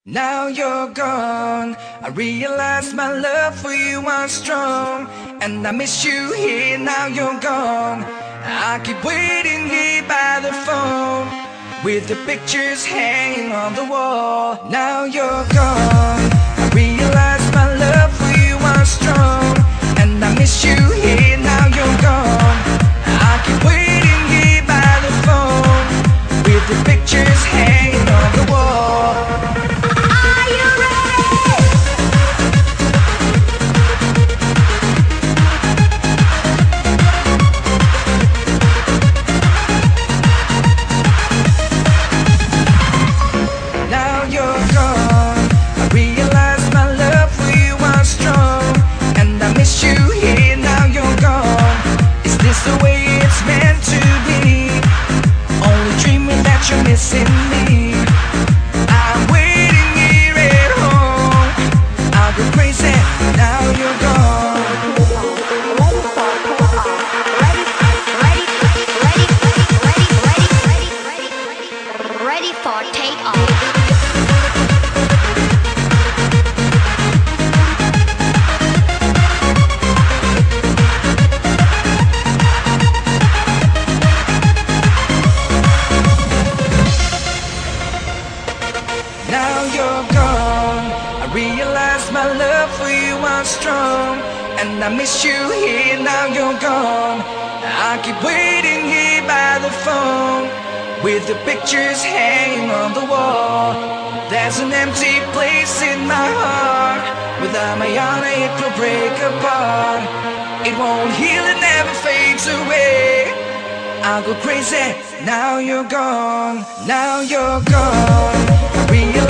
Now you're gone, I realize my love for you was strong, and I miss you here. Now you're gone, I keep waiting here by the phone, with the pictures hanging on the wall. Now you're gone, I realize my love for you was strong, and I miss you here. Now you're gone, I keep waiting here by the phone, with the pictures hanging on the wall. You're missing me. I'm waiting here at home. I'll go crazy now you're gone. Ready for takeoff. Now you're gone, I realize my love for you was strong, and I miss you here. Now you're gone, I keep waiting here by the phone, with the pictures hanging on the wall. There's an empty place in my heart, without my honor it will break apart. It won't heal, it never fades away. I'll go crazy, now you're gone, now you're gone. I realize